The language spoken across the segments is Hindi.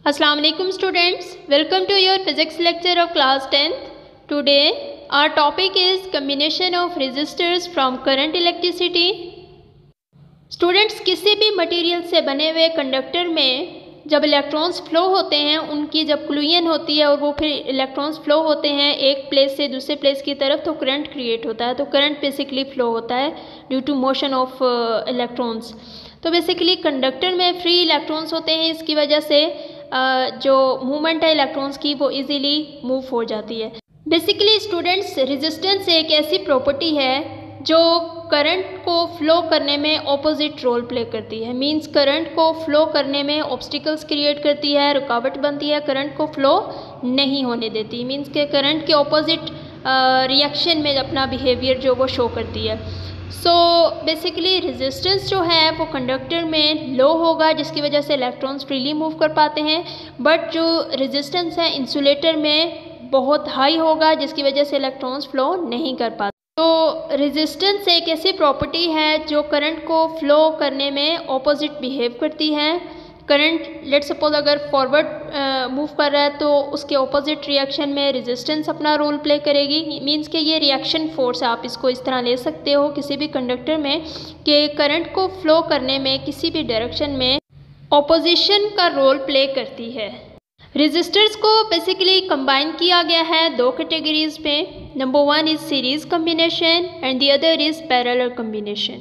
Assalamu alaikum students, welcome to your physics lecture of class 10th. Today our topic is combination of resistors from current electricity. Students, किसी भी मटेरियल से बने हुए कंडक्टर में जब इलेक्ट्रॉन्स फ्लो होते हैं, उनकी जब कोलिजन होती है और वो फिर इलेक्ट्रॉन्स फ्लो होते हैं एक प्लेस से दूसरे प्लेस की तरफ, तो करंट क्रिएट होता है। तो करंट बेसिकली फ्लो होता है due to motion of electrons. तो बेसिकली कंडक्टर में फ्री इलेक्ट्रॉन्स होते हैं, इसकी वजह से जो मूवमेंट है इलेक्ट्रॉन्स की वो इजीली मूव हो जाती है। बेसिकली स्टूडेंट्स, रेजिस्टेंस एक ऐसी प्रॉपर्टी है जो करंट को फ्लो करने में ऑपोजिट रोल प्ले करती है। मींस करंट को फ्लो करने में ऑब्स्टिकल्स क्रिएट करती है, रुकावट बनती है, करंट को फ्लो नहीं होने देती। मींस के करंट के ऑपोजिट रिएक्शन में अपना बिहेवियर जो वो शो करती है। सो बेसिकली रेजिस्टेंस जो है वो कंडक्टर में लो होगा, जिसकी वजह से इलेक्ट्रॉन्स फ्रीली मूव कर पाते हैं। बट जो रेजिस्टेंस है इंसुलेटर में बहुत हाई होगा, जिसकी वजह से इलेक्ट्रॉन्स फ्लो नहीं कर पाते। तो रेजिस्टेंस एक ऐसी प्रॉपर्टी है जो करंट को फ्लो करने में ऑपोजिट बिहेव करती है। करंट लेट्स सपोज अगर फॉरवर्ड मूव कर रहा है तो उसके ऑपोजिट रिएक्शन में रेजिस्टेंस अपना रोल प्ले करेगी। मींस कि ये रिएक्शन फोर्स, आप इसको इस तरह ले सकते हो किसी भी कंडक्टर में कि करंट को फ्लो करने में किसी भी डायरेक्शन में ऑपोजिशन का रोल प्ले करती है। रेजिस्टर्स को बेसिकली कंबाइन किया गया है दो कैटेगरीज में। Number one is series combination and the other is parallel combination.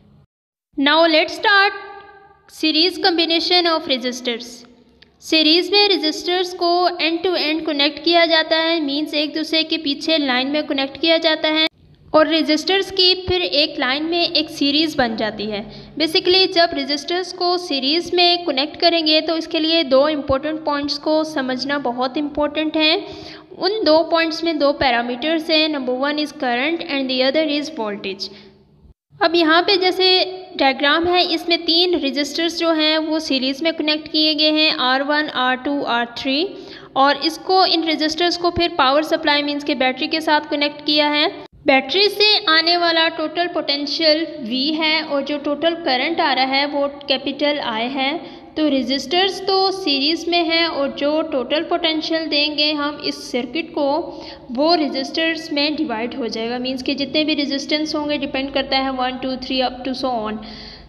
Now let's start series combination of resistors. Series में रेजिस्टर्स को एंड टू एंड कनेक्ट किया जाता है। मींस एक दूसरे के पीछे लाइन में कनेक्ट किया जाता है और रेजिस्टर्स की फिर एक लाइन में एक सीरीज़ बन जाती है। बेसिकली जब रेजिस्टर्स को सीरीज़ में कनेक्ट करेंगे तो इसके लिए दो इम्पोर्टेंट पॉइंट्स को समझना बहुत इम्पोर्टेंट है। उन दो पॉइंट्स में दो पैरामीटर्स हैं। Number one is current and the other is voltage. अब यहाँ पे जैसे डायग्राम है, इसमें तीन रेजिस्टर्स जो हैं वो सीरीज़ में कनेक्ट किए गए हैं, R1, R2, R3। और इसको इन रेजिस्टर्स को फिर पावर सप्लाई मीन्स के बैटरी के साथ कनेक्ट किया है। बैटरी से आने वाला टोटल पोटेंशियल V है और जो टोटल करंट आ रहा है वो कैपिटल I है। तो रेजिस्टर्स तो सीरीज़ में है और जो टोटल पोटेंशियल देंगे हम इस सर्किट को, वो रेजिस्टर्स में डिवाइड हो जाएगा। मींस कि जितने भी रेजिस्टेंस होंगे, डिपेंड करता है 1 2 3 अप टू सो ऑन।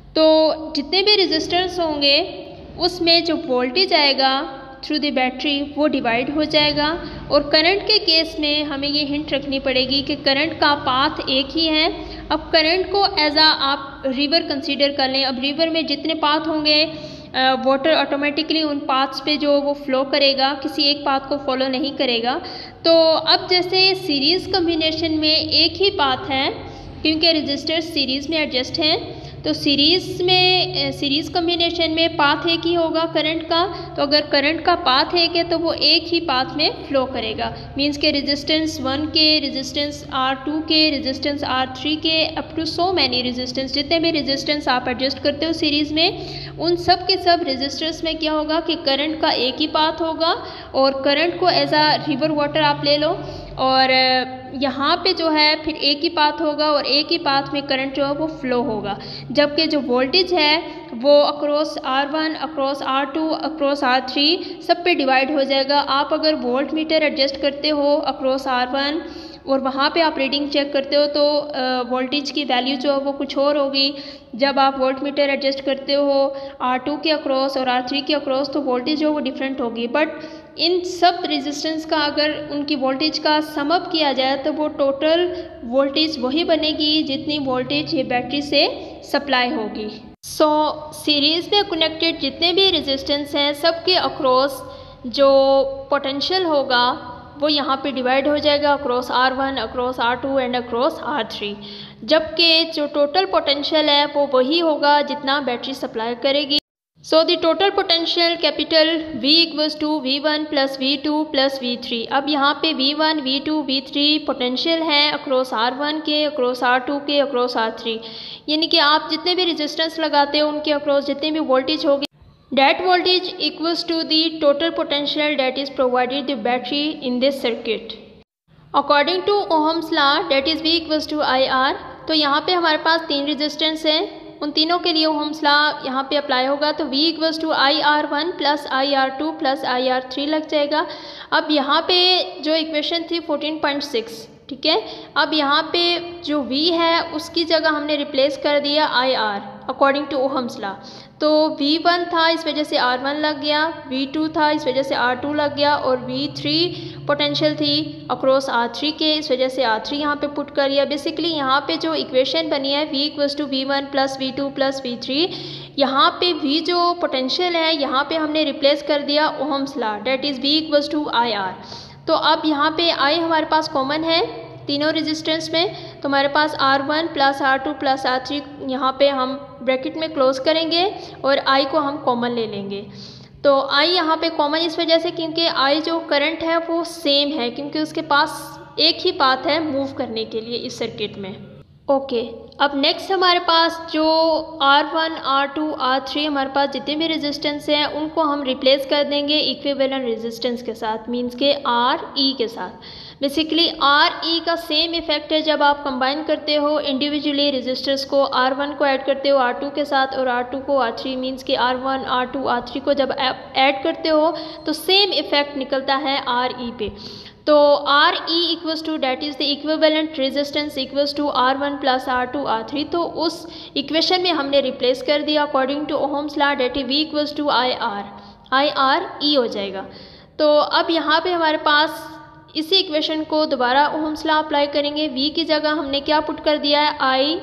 तो जितने भी रेजिस्टेंस होंगे उसमें जो वोल्टेज आएगा थ्रू द बैटरी वो डिवाइड हो जाएगा। और करंट के केस में हमें ये हिंट रखनी पड़ेगी कि करंट का पाथ एक ही है। अब करंट को एज आप रिवर कंसीडर कर लें। अब रिवर में जितने पाथ होंगे वाटर ऑटोमेटिकली उन पाथ्स पे जो वो फ्लो करेगा, किसी एक पाथ को फॉलो नहीं करेगा। तो अब जैसे सीरीज़ कम्बिनेशन में एक ही पाथ है क्योंकि रेजिस्टर्स सीरीज़ में एडजस्ट हैं, तो सीरीज़ कम्बिनेशन में पाथ एक ही होगा करंट का। तो अगर करंट का पाथ एक है तो वो एक ही पाथ में फ्लो करेगा। मींस के रेजिस्टेंस 1 के, रेजिस्टेंस R2 के, रेजिस्टेंस R3 के, up to so many resistance, जितने भी रेजिस्टेंस आप एडजस्ट करते हो सीरीज़ में, उन सब के सब रेजिस्टर्स में क्या होगा कि करंट का एक ही पाथ होगा। और करंट को एज आ रिवर वाटर आप ले लो और यहाँ पे जो है फिर एक ही पाथ होगा और एक ही पाथ में करंट जो है वो फ्लो होगा। जबकि जो वोल्टेज है वो across R1, across R2, across R3 सब पे डिवाइड हो जाएगा। आप अगर वोल्ट मीटर एडजस्ट करते हो अक्रॉस R1 और वहाँ पे आप रीडिंग चेक करते हो तो वोल्टेज की वैल्यू जो है वो कुछ और होगी। जब आप वोल्ट मीटर एडजस्ट करते हो R2 के अक्रॉस और R3 के अक्रॉस तो वोल्टेज जो वो डिफरेंट होगी। बट इन सब रेजिस्टेंस का अगर उनकी वोल्टेज का सम अप किया जाए तो वो टोटल वोल्टेज वही बनेगी जितनी वोल्टेज ये बैटरी से सप्लाई होगी। सो सीरीज़ में कनेक्टेड जितने भी रेजिस्टेंस हैं सबके अक्रॉस जो पोटेंशियल होगा वो यहाँ पे डिवाइड हो जाएगा across R1, across R2 and across R3। जबकि जो टोटल पोटेंशियल है वो वही होगा जितना बैटरी सप्लाई करेगी। So the total potential capital V equals to V1 plus V2 plus V3। अब यहाँ पे V1, V2, V3 पोटेंशियल है अक्रॉस R1 के, अक्रॉस R2 के, अक्रॉस R3। यानी कि आप जितने भी रेजिस्टेंस लगाते हो उनके अक्रॉस जितने भी वोल्टेज होगी, that voltage equals to the total potential that is provided the battery in this circuit. According to Ohm's law, that is V equals to IR। तो यहाँ पे हमारे पास तीन रेजिस्टेंस हैं उन तीनों के लिए ओहम्स लॉ यहाँ पे अप्लाई होगा। तो V equals to IR1 plus IR2 plus IR3 लग जाएगा। अब यहाँ पे जो इक्वेशन थी 14.6, ठीक है, अब यहाँ पे जो V है उसकी जगह हमने रिप्लेस कर दिया IR according to Ohm's law. तो V1 था, इस वजह से R1 लग गया, V2 था, इस वजह से R2 लग गया, और V3 पोटेंशियल थी अक्रॉस R3 के, इस वजह से R3 यहाँ पे पुट कर दिया। बेसिकली यहाँ पे जो इक्वेशन बनी है V equals to V1 plus V2 plus V3, यहाँ पे V जो पोटेंशियल है यहाँ पे हमने रिप्लेस कर दिया Ohm's law, that is V equals to IR। तो अब यहाँ पे I हमारे पास कॉमन है तीनों रेजिस्टेंस में, तो हमारे पास R1 plus R2 plus R3 यहाँ पे हम ब्रैकेट में क्लोज करेंगे और I को हम कॉमन ले लेंगे। तो I यहाँ पे कॉमन इस वजह से क्योंकि I जो करंट है वो सेम है, क्योंकि उसके पास एक ही पाथ है मूव करने के लिए इस सर्किट में। ओके, अब नेक्स्ट हमारे पास जो R1, R2, R3 हमारे पास जितने भी रेजिस्टेंस हैं उनको हम रिप्लेस कर देंगे इक्विवेलेंट रेजिस्टेंस के साथ, मींस के RE के साथ। बेसिकली RE का सेम इफेक्ट है जब आप कंबाइन करते हो इंडिविजुअली रेजिस्टर्स को, R1 को ऐड करते हो R2 के साथ और R2 को R3, मींस के R1, R2, R3 को जब ऐड करते हो तो सेम इफेक्ट निकलता है RE पे। तो RE equals to that is the equivalent resistance equals to R1 plus R2 R3। तो उस इक्वेशन में हमने रिप्लेस कर दिया according to Ohm's law, that is V equals to IRE हो जाएगा। तो अब यहाँ पे हमारे पास इसी इक्वेशन को दोबारा ओहम्स लॉ अप्लाई करेंगे। V की जगह हमने क्या पुट कर दिया है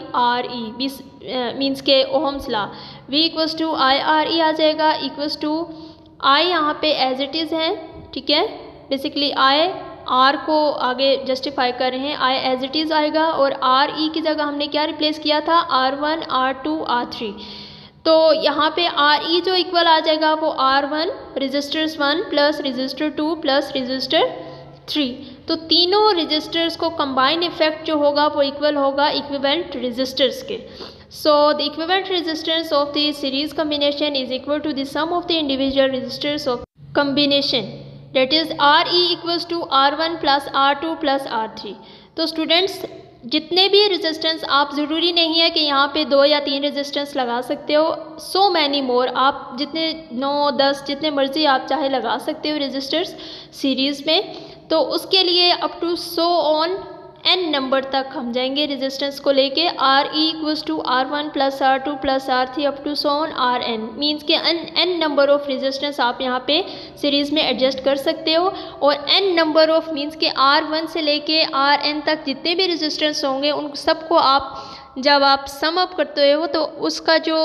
IRE, मीन्स के Ohm's law, V equals to IRE आ जाएगा इक्वल्स टू I यहाँ पे एज इट इज़ है, ठीक है, बेसिकली I R को आगे जस्टिफाई कर रहे हैं, I एज इट इज़ आएगा, और RE की जगह हमने क्या रिप्लेस किया था R1, R2, R3। तो यहाँ पे RE जो इक्वल आ जाएगा वो R1 resistors 1 plus resistor 2 plus resistor 3। तो तीनों रेजिस्टर्स को कंबाइन इफेक्ट जो होगा वो इक्वल होगा इक्विवेलेंट रेजिस्टर्स के। So the equivalent resistance of the series combination is equal to the sum of the individual resistors of combination, that is RE equals to R1 plus R2 plus R3। तो स्टूडेंट्स जितने भी रेजिस्टेंस, आप ज़रूरी नहीं है कि यहाँ पे 2 या 3 रेजिस्टेंस लगा सकते हो, सो मैनी मोर, आप जितने 9, 10 जितने मर्जी आप चाहे लगा सकते हो रेजिस्टर्स सीरीज़ में। तो उसके लिए up to so on n number तक हम जाएंगे रेजिस्टेंस को लेके, RE equals to R1 plus R2 plus R3 up to so on Rn, means के n नंबर ऑफ रेजिस्टेंस आप यहाँ पे सीरीज़ में एडजस्ट कर सकते हो, और n नंबर ऑफ मीन्स के R1 से लेके Rn तक जितने भी रेजिस्टेंस होंगे उन सबको आप जब आप सम अप करते हो तो उसका जो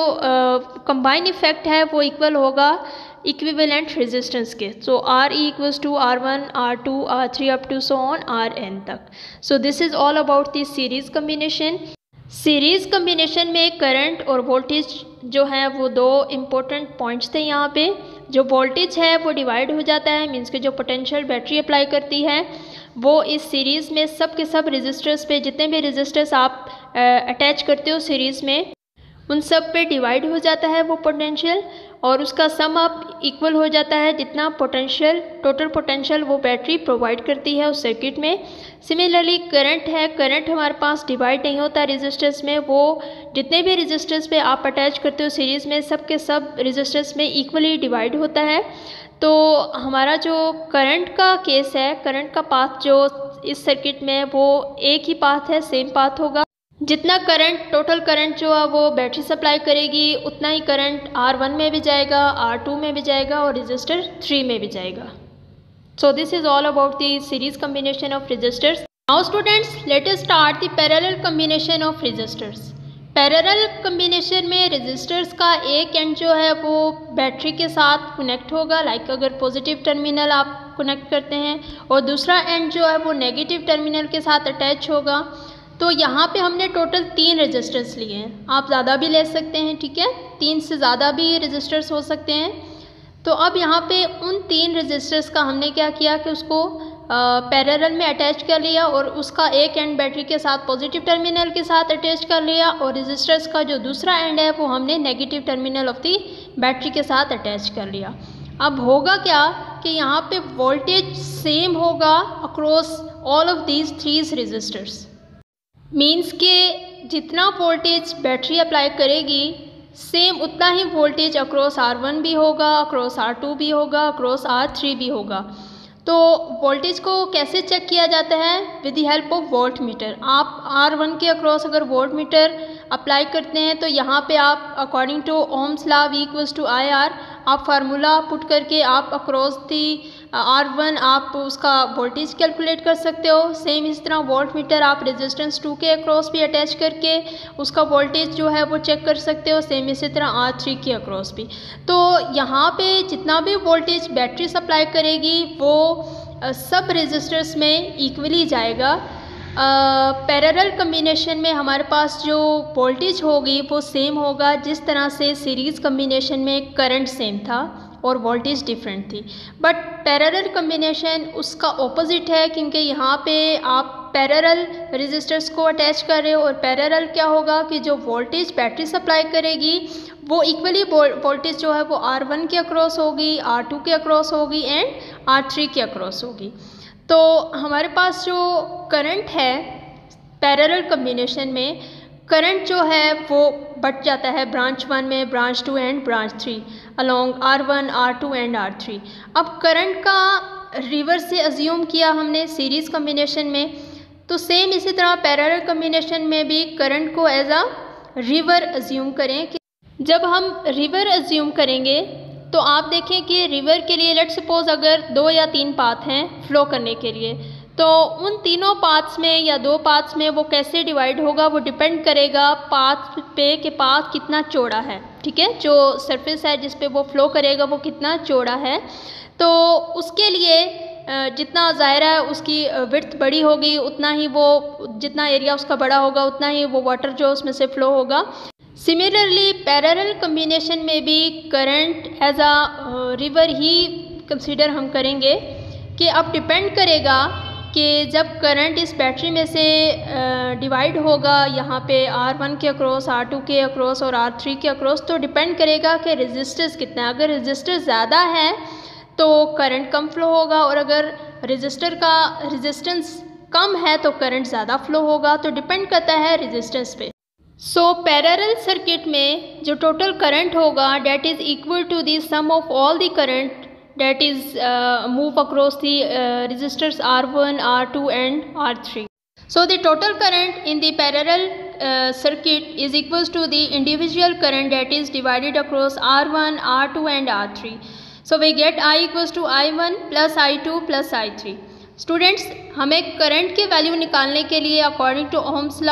कंबाइन इफेक्ट है वो इक्वल होगा इक्विवेलेंट रेजिस्टेंस के। So RE equals to R1, R2, R3 up to so on Rn तक। So this is all about this series combination. Series combination में करंट और वोल्टेज जो है वो 2 इम्पोर्टेंट पॉइंट्स थे। यहाँ पे जो वोल्टेज है वो डिवाइड हो जाता है, मीन्स के जो पोटेंशियल बैटरी अप्लाई करती है वो इस सीरीज़ में सब के सब रेजिस्टर्स पे, जितने भी रेजिस्टर्स आप अटैच करते हो सीरीज़ में, उन सब पे डिवाइड हो जाता है वो पोटेंशियल, और उसका सम अप इक्वल हो जाता है जितना पोटेंशियल, टोटल पोटेंशियल वो बैटरी प्रोवाइड करती है उस सर्किट में। सिमिलरली करंट है, करंट हमारे पास डिवाइड नहीं होता रेजिस्टर्स में, वो जितने भी रेजिस्टर्स पे आप अटैच करते हो सीरीज़ में सब के सब रेजिस्टर्स में इक्वली डिवाइड होता है। तो हमारा जो करंट का केस है, करंट का पाथ जो इस सर्किट में वो एक ही पाथ है, सेम पाथ होगा। जितना करंट, टोटल करंट जो है वो बैटरी सप्लाई करेगी उतना ही करंट R1 में भी जाएगा, R2 में भी जाएगा और रेजिस्टर 3 में भी जाएगा। So this is all about the series combination of resistors. Now students let us start the parallel combination of resistors. Parallel combination में रेजिस्टर्स का एक एंड जो है वो बैटरी के साथ कनेक्ट होगा, लाइक अगर पॉजिटिव टर्मिनल आप कनेक्ट करते हैं, और दूसरा एंड जो है वो नेगेटिव टर्मिनल के साथ अटैच होगा। तो यहाँ पे हमने टोटल 3 रेजिस्टर्स लिए हैं, आप ज़्यादा भी ले सकते हैं, ठीक है, 3 से ज़्यादा भी रेजिस्टर्स हो सकते हैं। तो अब यहाँ पे उन 3 रेजिस्टर्स का हमने क्या किया कि उसको पैरेलल में अटैच कर लिया, और उसका एक एंड बैटरी के साथ पॉजिटिव टर्मिनल के साथ अटैच कर लिया, और रेजिस्टर्स का जो दूसरा एंड है वो हमने negative terminal of the battery के साथ अटैच कर लिया। अब होगा क्या कि यहाँ पे वोल्टेज सेम होगा across all of these 3 resistors, means के जितना वोल्टेज बैटरी अप्लाई करेगी सेम उतना ही वोल्टेज अक्रॉस R1 भी होगा, अक्रॉस R2 भी होगा, अक्रॉस R3 भी होगा। तो वोल्टेज को कैसे चेक किया जाता है? With the help of voltmeter. आप R1 के अक्रॉस अगर वोल्ट मीटर अप्लाई करते हैं तो यहाँ पे आप according to Ohm's law V equals to IR आप फार्मूला पुट करके आप अक्रॉस दी R1 आप उसका वोल्टेज कैलकुलेट कर सकते हो। सेम इस तरह वोल्ट मीटर आप रेजिस्टेंस 2 के अक्रॉस भी अटैच करके उसका वोल्टेज जो है वो चेक कर सकते हो। सेम इसी तरह R3 के अक्रॉस भी। तो यहाँ पे जितना भी वोल्टेज बैटरी सप्लाई करेगी वो सब रेजिस्टर्स में इक्वली जाएगा। पैरेलल कम्बिनेशन में हमारे पास जो वोल्टेज होगी वो सेम होगा जिस तरह से सीरीज़ कम्बिनेशन में करंट सेम था और वोल्टेज डिफरेंट थी। बट पैरेलल कम्बिनेशन उसका ऑपोजिट है, क्योंकि यहाँ पे आप पैरेलल रेजिस्टर्स को अटैच कर रहे हो और पैरेलल क्या होगा कि जो वोल्टेज बैटरी सप्लाई करेगी वो इक्वली वोल्टेज जो है वो R1 के अक्रॉस होगी, R2 के अक्रॉस होगी एंड R3 के अक्रॉस होगी। तो हमारे पास जो करंट है पैरेलल कम्बिनेशन में, करंट जो है वो बट जाता है ब्रांच 1 में, branch 2 and branch 3 along R1, R2 and R3। अब करंट का रिवर्स से अज्यूम किया हमने सीरीज़ कम्बिनेशन में, तो सेम इसी तरह पैरेलल कम्बिनेशन में भी करंट को एज अ रिवर अज्यूम करें। कि जब हम रिवर अज्यूम करेंगे तो आप देखें कि रिवर के लिए लेट्स सपोज अगर 2 या 3 पाथ हैं फ्लो करने के लिए, तो उन तीनों पाथ्स में या 2 पाथ्स में वो कैसे डिवाइड होगा वो डिपेंड करेगा पाथ पे कि पाथ कितना चौड़ा है। ठीक है, जो सरफेस है जिस पे वो फ्लो करेगा वो कितना चौड़ा है। तो उसके लिए जितना ज़ाहिर है उसकी विड्थ बड़ी होगी उतना ही वो, जितना एरिया उसका बड़ा होगा उतना ही वो वाटर जो उसमें से फ्लो होगा। सिमिलरली पैरेलल कम्बिनेशन में भी करंट एज अ रिवर ही कंसीडर हम करेंगे कि अब डिपेंड करेगा कि जब करंट इस बैटरी में से डिवाइड होगा यहाँ पे R1 के अक्रॉस, R2 के अक्रॉस और R3 के अक्रॉस, तो डिपेंड करेगा कि रेजिस्टेंस कितना है। अगर रेजिस्टर ज़्यादा है तो करंट कम फ्लो होगा और अगर रेजिस्टर का रेजिस्टेंस कम है तो करंट ज़्यादा फ्लो होगा। तो डिपेंड करता है रेजिस्टेंस पे। सो पैरेलल सर्किट में जो टोटल करंट होगा that is equal to the sum of all the current that is move across the resistors R1, R2 and R3. So the total current in the parallel circuit is equals to the individual current that is divided across R1, R2 and R3. So we get I equals to I1 plus I2 plus I3. Students, हमें करंट की वैल्यू निकालने के लिए according to Ohm's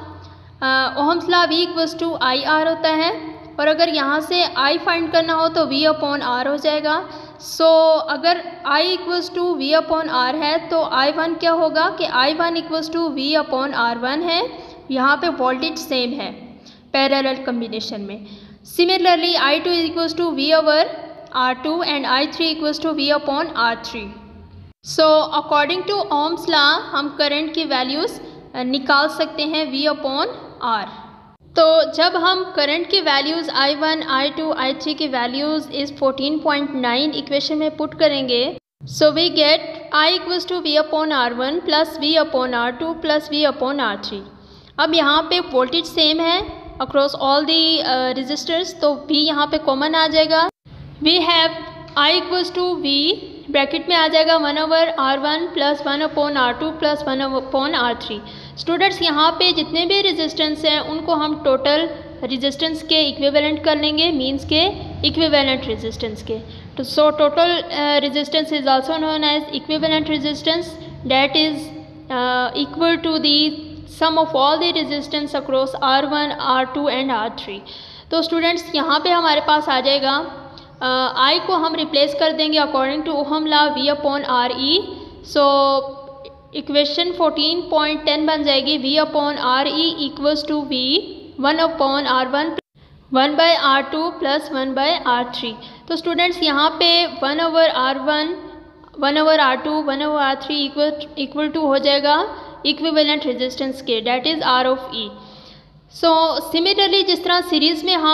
law V equals to IR होता है, और अगर यहाँ से I फाइंड करना हो तो V अपॉन R हो जाएगा। सो अगर I equals to V upon R है तो I1 क्या होगा कि I1 equals to V upon R1 है। यहाँ पे वोल्टेज सेम है पैरेलल कम्बिनेशन में। Similarly I2 equals to V over R2 and I3 equals to V upon R3। So according to Ohm's law हम करंट की वैल्यूज़ निकाल सकते हैं V अपॉन R। तो जब हम करंट की वैल्यूज़ I1, I2, I3 की वैल्यूज़ इस 14.9 इक्वेशन में पुट करेंगे, so we get I equals to V upon R1 plus V upon R2 plus V upon R3। अब यहाँ पे वोल्टेज सेम है अक्रॉस ऑल दी रेजिस्टर्स, तो V यहाँ पे कॉमन आ जाएगा। We have I equals to V bracket में आ जाएगा 1 over R1 plus 1 upon R2 plus 1 upon R3। Students, यहाँ पे जितने भी रेजिस्टेंस हैं उनको हम टोटल रेजिस्टेंस के इक्विवेलेंट कर लेंगे, मींस के इक्विवेलेंट रेजिस्टेंस के। तो so total resistance is also known as equivalent resistance that is equal to the sum of all the resistance across R1, R2 and R3। तो स्टूडेंट्स, यहाँ पे हमारे पास आ जाएगा I को हम रिप्लेस कर देंगे according to Ohm law V upon RE। So equation 14.10 बन जाएगी V upon RE equals to V 1 upon R1 1 by R2 plus 1 by R3। तो स्टूडेंट्स, यहाँ पे 1 over R1, 1 over R2, 1 over R3 equal to हो जाएगा इक्विवेलेंट रेजिस्टेंस के, that is R of E। So similarly जिस तरह सीरीज़ में हम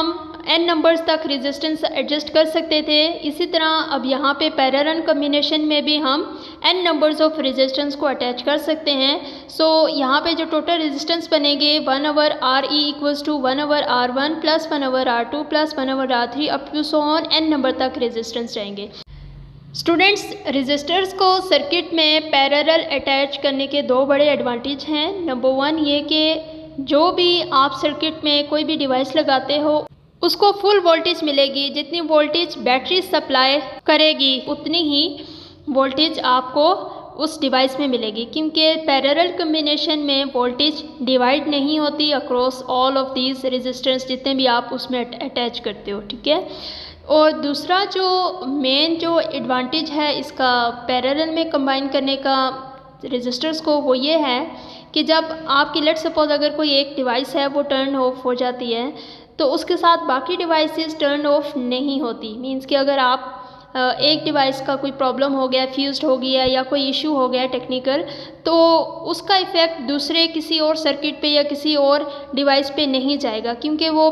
n नंबर्स तक रेजिस्टेंस एडजस्ट कर सकते थे। इसी तरह अब यहाँ पे पैरेलल कम्बिनेशन में भी हम n नंबर्स ऑफ रेजिस्टेंस को अटैच कर सकते हैं। सो यहाँ पे जो टोटल रेजिस्टेंस बनेंगे 1/RE equals to 1/R1 plus 1/R2 plus 1/R3 up to so on n number तक रेजिस्टेंस रहेंगे। स्टूडेंट्स, रेजिस्टर्स को सर्किट में पैरेलल अटैच करने के दो बड़े एडवांटेज हैं। नंबर 1 ये कि जो भी आप सर्किट में कोई भी डिवाइस लगाते हो उसको फुल वोल्टेज मिलेगी। जितनी वोल्टेज बैटरी सप्लाई करेगी उतनी ही वोल्टेज आपको उस डिवाइस में मिलेगी, क्योंकि पैरेलल कम्बिनेशन में वोल्टेज डिवाइड नहीं होती across all of these resistance जितने भी आप उसमें अटैच करते हो। ठीक है। और दूसरा जो मेन जो एडवांटेज है इसका पैरेलल में कंबाइन करने का रेजिस्टर्स को, वो ये है कि जब आपकी लेट सपोज अगर कोई एक डिवाइस है वो टर्न ऑफ हो जाती है तो उसके साथ बाकी डिवाइसेस टर्न ऑफ नहीं होती। मींस कि अगर आप एक डिवाइस का कोई प्रॉब्लम हो गया, फ्यूज्ड हो गया या कोई इशू हो गया टेक्निकल, तो उसका इफ़ेक्ट दूसरे किसी और सर्किट पे या किसी और डिवाइस पे नहीं जाएगा, क्योंकि वो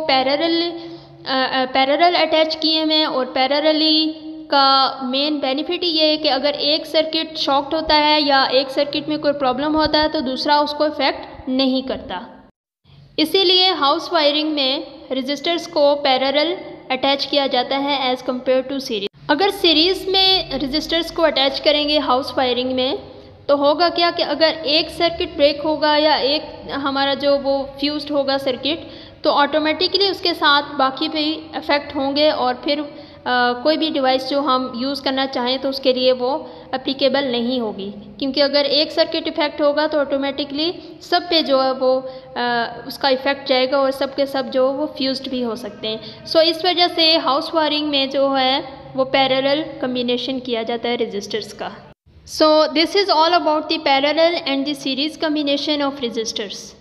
पैरेलल अटैच किए हुए हैं। और पैरेलली का मेन बेनिफिट ये है कि अगर एक सर्किट शॉर्ट होता है या एक सर्किट में कोई प्रॉब्लम होता है तो दूसरा उसको इफ़ेक्ट नहीं करता। इसीलिए हाउस वायरिंग में रेजिस्टर्स को पैरेलल अटैच किया जाता है एज़ कम्पेयर टू सीरीज। अगर सीरीज़ में रेजिस्टर्स को अटैच करेंगे हाउस वायरिंग में तो होगा क्या कि अगर एक सर्किट ब्रेक होगा या एक हमारा जो वो फ्यूज्ड होगा सर्किट, तो ऑटोमेटिकली उसके साथ बाकी भी अफेक्ट होंगे और फिर कोई भी डिवाइस जो हम यूज़ करना चाहें तो उसके लिए वो एप्लीकेबल नहीं होगी, क्योंकि अगर एक सर्किट इफ़ेक्ट होगा तो ऑटोमेटिकली सब पे जो है वो उसका इफ़ेक्ट जाएगा और सब के सब जो वो फ्यूज्ड भी हो सकते हैं। सो इस वजह से हाउस वायरिंग में जो है वो पैरेलल कम्बिनेशन किया जाता है रेजिस्टर्स का। So this is all about the parallel and the series combination of resistors.